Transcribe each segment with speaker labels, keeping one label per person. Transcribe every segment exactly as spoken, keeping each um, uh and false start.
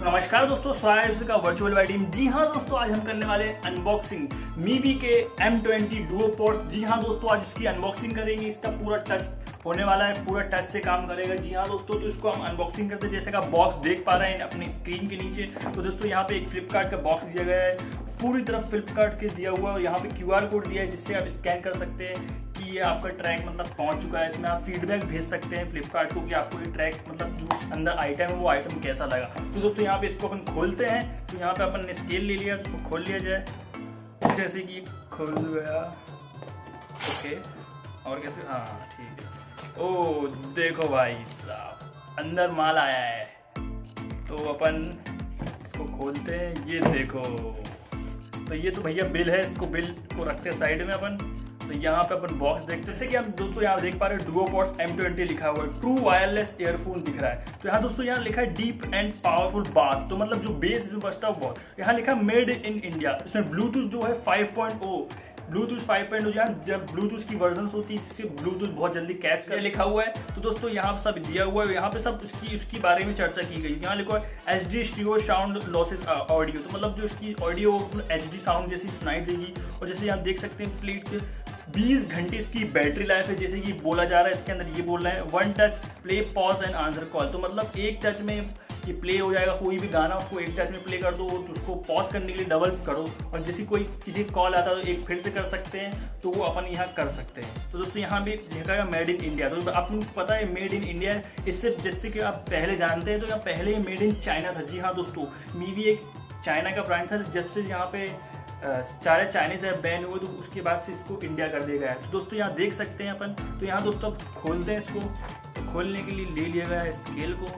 Speaker 1: नमस्कार दोस्तों, स्वागत है का वर्चुअल वाई टीम। जी हाँ दोस्तों, आज हम करने वाले अनबॉक्सिंग मीवी के एम ट्वेंटी डुओ पोर्ट। जी हाँ दोस्तों, आज इसकी अनबॉक्सिंग करेंगे। इसका पूरा टच होने वाला है, पूरा टच से काम करेगा। जी हाँ दोस्तों, तो इसको हम अनबॉक्सिंग करते हैं। जैसे का बॉक्स देख पा रहे हैं अपनी स्क्रीन के नीचे, तो दोस्तों यहाँ पे एक फ्लिपकार्ट का बॉक्स दिया गया है, पूरी तरफ फ्लिपकार्ट के दिया हुआ है। और यहाँ पे क्यू आर कोड दिया है जिससे आप स्कैन कर सकते हैं कि ये आपका ट्रैक मतलब पहुंच चुका है। इसमें आप फीडबैक भेज सकते हैं फ्लिपकार्ट को कि आपको ये ट्रैक मतलब जो अंदर आइटम है वो आइटम कैसा लगा। तो दोस्तों यहाँ पे इसको अपन खोलते हैं। तो यहाँ पे अपन ने स्केल ले लिया, इसको खोल लिया जाए। जैसे कि खोल गया, ओके। और कैसे, हाँ ठीक है। ओ देखो भाई साहब, अंदर माल आया है। तो अपन इसको खोलते हैं। ये देखो, तो ये तो भैया बिल है। इसको बिल को रखते हैं साइड में अपन। तो यहाँ पे अपन बॉक्स देखते हैं। जैसे कि आप दोस्तों यहाँ देख पा रहे हो, डुओ पोर्ट्स एम ट्वेंटी लिखा हुआ है, ट्रू वायरलेस ईयरफोन दिख रहा है। तो यहाँ दोस्तों यहाँ लिखा है डीप एंड पावरफुल बास, तो मतलब जो बेस जो बजता है बहुत। यहाँ लिखा है मेड इन इंडिया। इसमें ब्लूटूथ जो है five point O Bluetooth five point O, जब ब्लूटूथ की वर्जन होती है जिससे ब्लूटूथ बहुत जल्दी कैच कर लिखा हुआ है। तो दोस्तों यहाँ सब दिया हुआ है। यहाँ पे सब उसकी उसकी बारे में चर्चा की गई। यहाँ लिखा है H D stereo sound lossless audio, तो मतलब जो इसकी ऑडियो एच डी साउंड जैसी सुनाई देगी। और जैसे यहाँ देख सकते हैं प्लेट के बीस घंटे इसकी बैटरी लाइफ है। जैसे कि बोला जा रहा है, इसके अंदर ये बोल रहा है one touch play pause and answer call, तो मतलब एक टच में ये प्ले हो जाएगा। कोई भी गाना उसको एक टच में प्ले कर दो, तो उसको पॉज करने के लिए डबल करो। और जैसे कोई किसी कॉल आता है तो एक फिर से कर सकते हैं, तो वो अपन यहाँ कर सकते हैं। तो दोस्तों यहाँ भी लिखा है मेड इन इंडिया। तो आपको पता है मेड इन इंडिया, इससे जैसे कि आप पहले जानते हैं तो यहाँ पहले मेड इन चाइना था। जी हाँ दोस्तों, मीवी एक चाइना का ब्रांड था। जब से यहाँ पे सारे चाइनीज ऐप बैन हुए तो उसके बाद से इसको इंडिया कर दिया गया है। तो दोस्तों यहाँ देख सकते हैं अपन। तो यहाँ दोस्तों खोलते हैं इसको। तो खोलने के लिए ले लिया गया है स्केल को।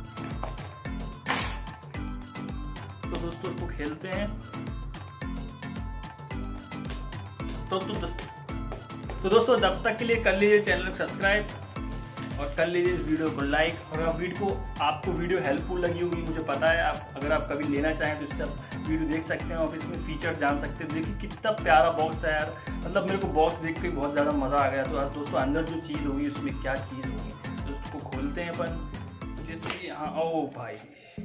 Speaker 1: तो दोस्तों इसको खेलते हैं। तो तो दोस्तों तो दोस्तों तब तक के लिए कर लीजिए चैनल को सब्सक्राइब और कर लीजिए इस वीडियो को लाइक। और अगर वीडियो को आपको वीडियो हेल्पफुल लगी होगी, मुझे पता है। आप अगर आप कभी लेना चाहें तो इससे आप वीडियो देख सकते हैं और इसमें फीचर जान सकते हैं। देखिए कितना प्यारा बॉक्स है यार, मतलब मेरे को बॉक्स देख के बहुत ज़्यादा मज़ा आ गया। तो दोस्तों अंदर जो चीज़ होगी उसमें क्या चीज़ होगी, तो उसको खोलते हैं अपन। तो जैसे कि हाँ, ओ भाई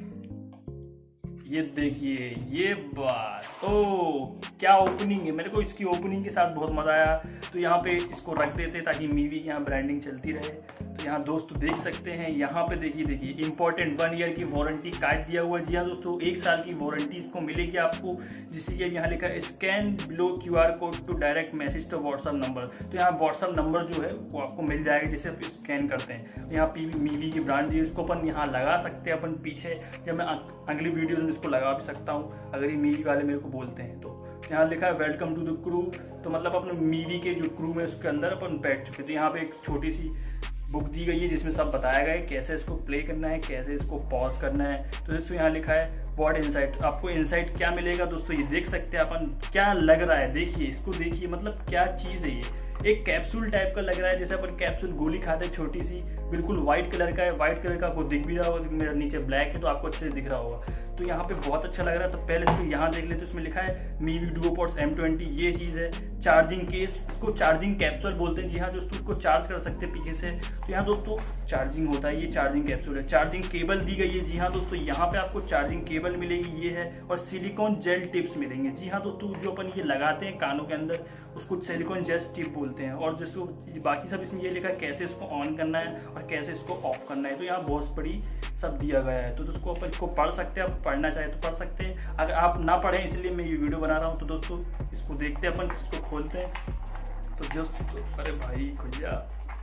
Speaker 1: ये देखिए, ये बात ओ क्या ओपनिंग है। मेरे को इसकी ओपनिंग के साथ बहुत मजा आया। तो यहाँ पे इसको रख देते ताकि मीवी की यहाँ ब्रांडिंग चलती रहे। तो यहाँ दोस्तों देख सकते हैं, यहाँ पे देखिए देखिए इंपॉर्टेंट वन ईयर की वारंटी कार्ड दिया हुआ है। जी हाँ दोस्तों, एक साल की वारंटी इसको मिलेगी आपको। जिससे कि यहाँ लिखा है scan below Q R code to direct message to WhatsApp number. तो यहाँ व्हाट्सअप नंबर जो है वो आपको मिल जाएगा जैसे आप स्कैन करते हैं। यहाँ पी मीवी की ब्रांड दी है, इसको अपन यहाँ लगा सकते हैं अपन पीछे। जब मैं अगली वीडियो में इसको लगा भी सकता हूँ अगर ये मीवी वाले मेरे को बोलते हैं। तो यहाँ लिखा है वेलकम टू द क्रू, तो मतलब अपने मीवी के जो क्रू में उसके अंदर अपन बैठ चुके। तो यहाँ पे एक छोटी सी बुक दी गई है जिसमें सब बताया गया है कैसे इसको प्ले करना है, कैसे इसको पॉज करना है। तो दोस्तों यहाँ लिखा है व्हाट इनसाइट, आपको इनसाइट क्या मिलेगा दोस्तों ये देख सकते हैं अपन। क्या लग रहा है देखिए, इसको देखिए, मतलब क्या चीज़ है ये। एक कैप्सूल टाइप का लग रहा है, जैसे अपन कैप्सूल गोली खाते हैं छोटी सी, बिल्कुल व्हाइट कलर का है। व्हाइट कलर का आपको दिख भी रहा होगा, मेरा नीचे ब्लैक है तो आपको अच्छे से दिख रहा होगा। तो यहाँ पे बहुत अच्छा लग रहा है। तो पहले इसको यहाँ देख लेते, तो इसमें लिखा है Mivi duo pods M twenty, ये चीज़ है। चार्जिंग केस, इसको चार्जिंग कैप्सूल बोलते हैं। जी हाँ दोस्तों, इसको चार्ज कर सकते हैं पीछे से। तो यहाँ दोस्तों चार्जिंग होता है, ये चार्जिंग कैप्सूल है। चार्जिंग केबल दी गई है। जी हाँ दोस्तों, यहाँ पे आपको चार्जिंग केबल मिलेगी, ये है। और सिलिकॉन जेल टिप्स मिलेंगे। जी हाँ दोस्तों, जो अपन ये लगाते हैं कानों के अंदर उसको सिलिकॉन जेल टिप बोलते हैं। और जिसको बाकी सब इसमें ये लिखा है कैसे इसको ऑन करना है और कैसे इसको ऑफ करना है। तो यहाँ बहुत बड़ी सब दिया गया है। तो दोस्तों अपन इसको पढ़ सकते हैं, आप पढ़ना चाहे तो पढ़ सकते हैं। अगर आप ना पढ़ें इसलिए मैं ये वीडियो बना रहा हूँ। तो दोस्तों इसको देखते हैं अपन, इसको खोलते हैं। तो दोस्तों अरे भाई खुल जा।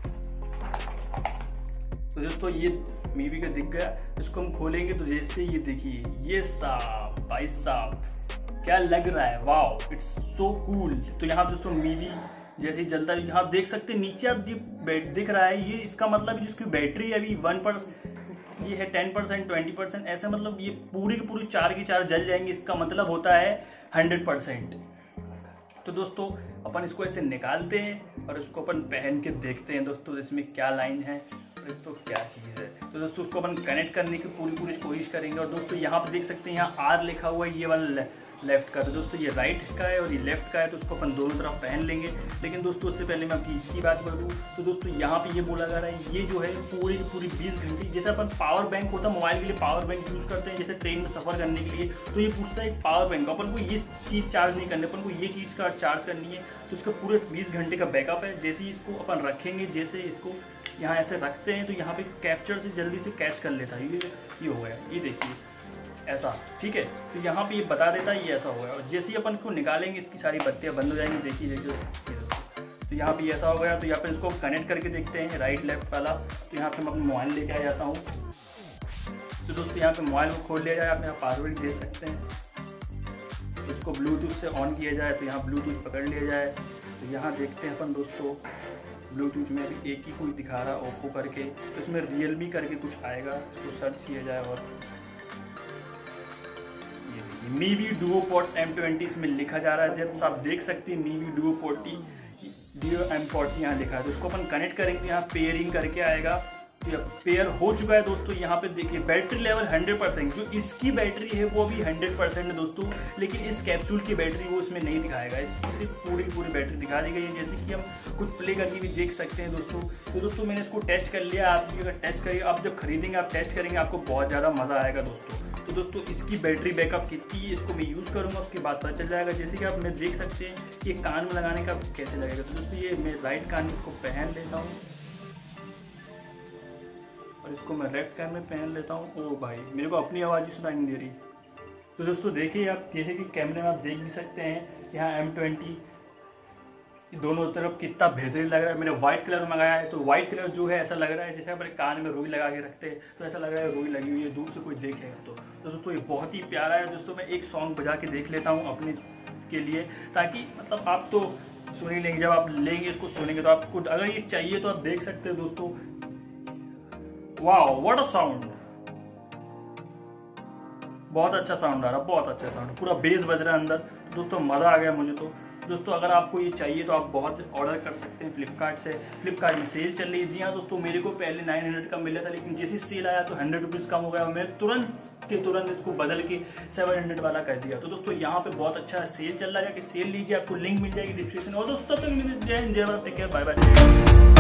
Speaker 1: तो दोस्तों ये मीवी का दिख गया, इसको हम खोलेंगे। तो जैसे ये देखिए, ये साहब भाई साहब क्या लग रहा है, वाओ इट्स सो कूल। तो यहाँ दोस्तों मीवी जैसे ही जलता है, यहाँ देख सकते हैं नीचे आप ये दिख रहा है, ये इसका मतलब जिसकी बैटरी है अभी वन परसेंट, ये है टेन परसेंट ट्वेंटी परसेंट ऐसे, मतलब ये पूरी की पूरी चार की चार जल जाएंगी। इसका मतलब होता है हंड्रेड परसेंट। तो दोस्तों अपन इसको ऐसे निकालते हैं और इसको अपन पहन के देखते हैं दोस्तों इसमें क्या लाइन है, तो क्या चीज़ है। तो दोस्तों उसको अपन कनेक्ट करने की पूरी पूरी कोशिश करेंगे। और दोस्तों यहाँ पे देख सकते हैं, यहाँ आर लिखा हुआ है, ये वाला लेफ्ट का, तो दोस्तों ये राइट का है और ये लेफ्ट का है, तो उसको अपन दोनों तरफ पहन लेंगे। लेकिन दोस्तों उससे पहले मैं आपकी इसकी बात करूँ तो दोस्तों यहाँ पे ये बोला जा रहा है, ये जो है पूरी की पूरी बीस घंटे, जैसे अपन पावर बैंक होता है मोबाइल के लिए पावर बैंक यूज़ करते हैं जैसे ट्रेन में सफ़र करने के लिए, तो ये पूछता है एक पावर बैंक, अपन को ये चीज़ चार्ज नहीं करनी, अपन को ये चीज़ का चार्ज करनी है, तो उसका पूरे बीस घंटे का बैकअप है। जैसे ही इसको अपन रखेंगे, जैसे इसको यहाँ ऐसे रखते हैं तो यहाँ पे कैप्चर से जल्दी से कैच कर लेता है, ये ये हो गया, ये देखिए ऐसा, ठीक है। तो यहाँ पे ये बता देता है ये ऐसा हो गया, और जैसे ही अपन को निकालेंगे इसकी सारी बत्तियाँ बंद हो जाएंगी, देखिए देखिए। तो यहाँ पे ऐसा हो गया, तो यहाँ पे इसको कनेक्ट करके देखते हैं राइट लेफ्ट वाला। तो यहाँ पे मैं अपना मोबाइल लेके आ जाता हूँ। तो दोस्तों यहाँ पे मोबाइल को खोल लिया जाए, आप यहाँ पासवर्ड दे सकते हैं। तो इसको ब्लूटूथ से ऑन किया जाए, तो यहाँ ब्लूटूथ पकड़ लिया जाए। तो यहाँ देखते हैं अपन दोस्तों, ब्लूटूथ में भी एक ही कोई दिखा रहा ओप्पो करके, तो इसमें रियलमी करके कुछ आएगा, इसको सर्च किया जाए और Mivi duo pods M twenty इसमें लिखा जा रहा है। जब आप देख सकते हैं मीवी डुओ पोर्टी डीओ एम फोर्टी यहाँ लिखा है, तो उसको अपन कनेक्ट करेंगे, यहाँ पेयरिंग करके आएगा। तो यह पेयर हो चुका है दोस्तों। यहाँ पे देखिए बैटरी लेवल हंड्रेड परसेंट, जो इसकी बैटरी है वो भी हंड्रेड परसेंट है दोस्तों, लेकिन इस कैप्सूल की बैटरी वो इसमें नहीं दिखाएगा, इसकी सिर्फ पूरी पूरी बैटरी दिखा दी गई है, जैसे कि हम कुछ प्ले करके भी देख सकते हैं दोस्तों। तो दोस्तों मैंने इसको टेस्ट कर लिया, आप भी अगर टेस्ट करिए, आप जब खरीदेंगे आप टेस्ट करेंगे, आपको बहुत ज़्यादा मज़ा आएगा दोस्तों। तो दोस्तों इसकी बैटरी बैकअप कितनी है इसको मैं यूज़ करूँगा, उसके बाद पता चल जाएगा। जैसे कि आप मैं देख सकते हैं कि कान में लगाने का कैसे लगेगा। तो दोस्तों ये मैं राइट कान में इसको पहन लेता हूँ और इसको मैं लेफ्ट कान में पहन लेता हूँ। ओ भाई मेरे को अपनी आवाज़ ही सुनाई नहीं दे रही। तो दोस्तों देखिए आप, जैसे कि कैमरे में आप देख भी सकते हैं, यहाँ एम ट्वेंटी दोनों तरफ कितना बेहतरीन लग रहा है। मैंने व्हाइट कलर मंगाया है, तो व्हाइट कलर जो है ऐसा लग रहा है जैसे अपने कान में रुई लगा के रखते हैं, तो ऐसा लग रहा है रुई लगी हुई है, दूर से कोई देखेगा तो। तो दोस्तों ये बहुत ही प्यारा है दोस्तों। मैं एक सॉन्ग बजा के देख लेता हूँ अपने के लिए, ताकि मतलब आप तो सुन ही लेंगे, जब आप लेंगे इसको सुनेंगे तो आपको अगर ये चाहिए तो आप देख सकते हैं दोस्तों। वाओ व्हाट अ साउंड, बहुत अच्छा साउंड आ रहा है, बहुत अच्छा साउंड, पूरा बेस बज रहा है अंदर। दोस्तों मज़ा आ गया मुझे तो। दोस्तों अगर आपको ये चाहिए तो आप बहुत ऑर्डर कर सकते हैं फ्लिपकार्ट से। फ्लिपकार्ट में सेल चल रही है। जी हाँ दोस्तों, मेरे को पहले नाइन हंड्रेड का मिला था, लेकिन जैसे सेल आया तो हंड्रेड रुपीज़ कम हो गया और मैंने तुरंत के तुरंत इसको बदल के सेवन हंड्रेड वाला कर दिया। तो दोस्तों यहाँ पे बहुत अच्छा सेल चल रहा है, कि सेल लीजिए, आपको लिंक मिल जाएगी डिस्क्रिप्शन। और दोस्तों तब तक जय हिंद, जय Bharat, take care, bye bye.